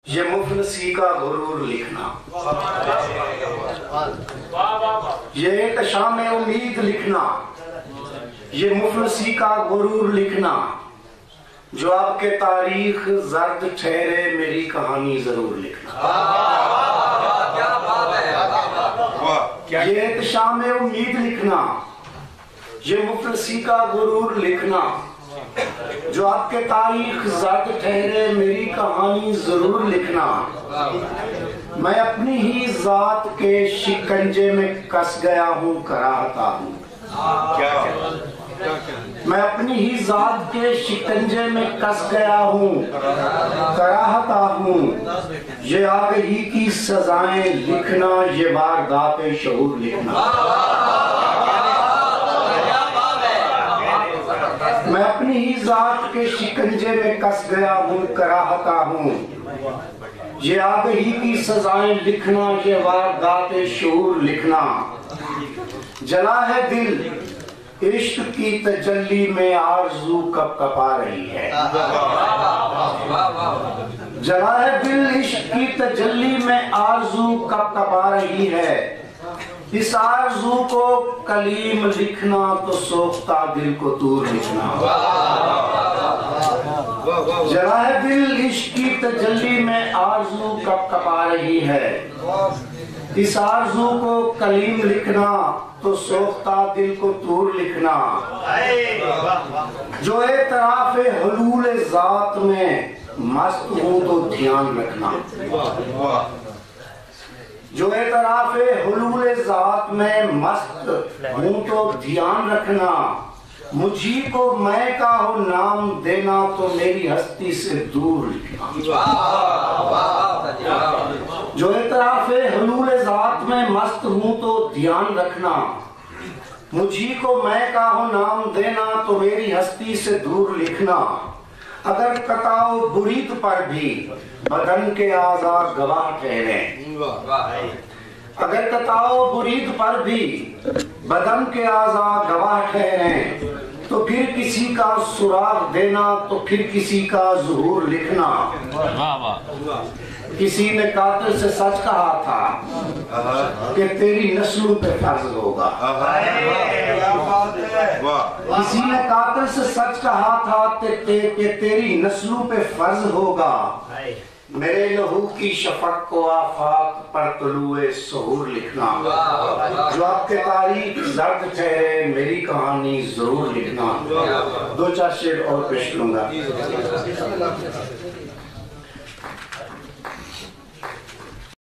یہ مفلسی کا غرور لکھنا، یہ ایک شام امید لکھنا، یہ مفلسی کا غرور لکھنا، جو آپ کے تاریخ زرد ٹھہرے میری کہانی ضرور لکھنا۔ یہ ایک شام امید لکھنا، یہ مفلسی کا غرور لکھنا، جو آپ کے تاریخ زرد ٹھہرے میری کہانی ضرور لکھنا۔ میں اپنی ہی ذات کے شکنجے میں کس گیا ہوں، کراہتا ہوں۔ میں اپنی ہی ذات کے شکنجے میں کس گیا ہوں، کراہتا ہوں۔ یہ آگہی کی سزائیں لکھنا، یہ واردات شعور لکھنا۔ میں اپنی ہی ذات کے شکنجے میں کس گیا ہوں، کراہتا ہوں۔ یہ آگہی کی سزائیں لکھنا، یہ واردات شعور لکھنا۔ جلا ہے دل عشق کی تجلی میں، آرزو کب کپا رہی ہے۔ جلا ہے دل عشق کی تجلی میں، آرزو کب کپا رہی ہے۔ اس آرزو کو کلیم لکھنا، تو سوختہ دل کو طور لکھنا۔ جلا ہے دل عشق کی تجلی میں، آرزو کب کپا رہی ہے۔ اس آرزو کو کلیم لکھنا، تو سوختہ دل کو طور لکھنا۔ جو اعتراف حلول ذات میں مست ہوں تو دھیان رکھنا۔ جو اعتراف حلول ذات میں مست ہوں تو دھیان رکھنا۔ مجھی کو میں کا ہو نام دینا، تو میری ہستی سے دور لکھنا۔ جو اعتراف حلول ذات میں مست ہوں تو دھیان رکھنا۔ مجھی کو میں کا ہو نام دینا، تو میری ہستی سے دور لکھنا۔ اگر قطع و برید پر بھی بدن کے اعضاء گواہ ٹھہریں، اگر قطع و برید پر بھی بدن کے اعضاء گواہ ٹھہریں، تو پھر کسی کا سراغ دینا، تو پھر کسی کا ظہور لکھنا۔ کسی نے قاتل سے سچ کہا تھا کہ تیری نسلوں پہ فرض ہوگا۔ کسی نے قاتل سے سچ کہا تھا کہ تیری نسلوں پہ فرض ہوگا۔ میرے لہو کی شفق کو آفاق پر طلوع سحور لکھنا۔ جو آپ کے تاریخ زرد ٹھہرے میری کہانی ضرور لکھنا۔ دو چار شعر اور پیش کروں گا۔